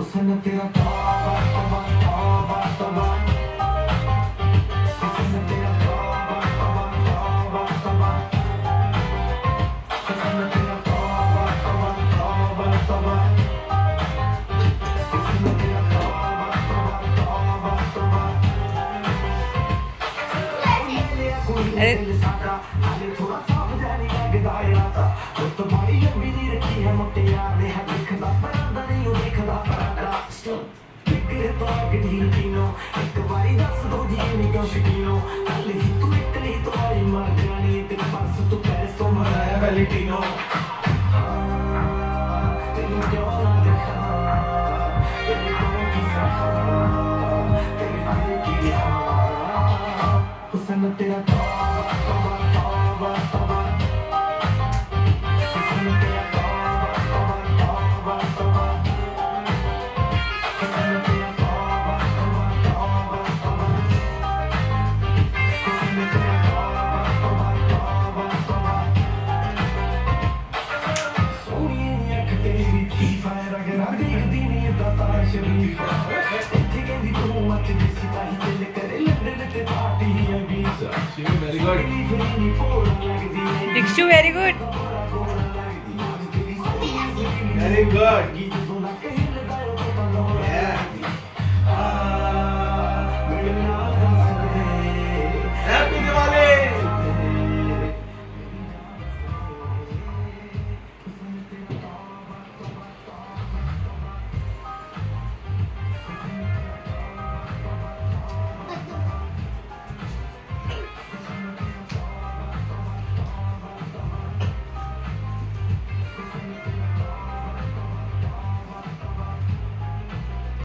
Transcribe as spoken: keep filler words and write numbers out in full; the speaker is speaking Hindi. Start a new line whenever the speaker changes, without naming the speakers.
हुस्न तेरा तौबा तौबा तौबा तौबा, हुस्न तेरा तौबा तौबा तौबा तौबा, हुस्न तेरा तौबा तौबा तौबा तौबा, हुस्न तेरा तौबा तौबा तौबा तौबा। दिल सादा हाले थोड़ा सावधानी लगदा आता, वो तो बड़ी लंबी नी रखी है मुटियार ने है दिखदा परांदा नहीं ओ दिखदा परांदा। फिक्र बाग ढील कीनो एक बारी दस दो जी निको शकीनो, कल ही तू इतनी तो आई मर जानी तेरे पास तू पैस तो मराया वैलेंटिनो। तेरी क्यों ना देखा तेरे को की सखा तेरे दिल की हुस्न तेरा तौबा तौबा तौबा तौबा, हुस्न तेरा तौबा तौबा तौबा तौबा, हुस्न तेरा तौबा तौबा तौबा तौबा, हुस्न तेरा तौबा तौबा तौबा तौबा। सोनिए नी अख तेरी थी फायर अगर देखदी नहीं दाता शरीफ, इत्थे कहंदी तू मत जिसी ताही दिल करे लंदन ते पार्टी है visa. Very good Dikshu, very good
very good.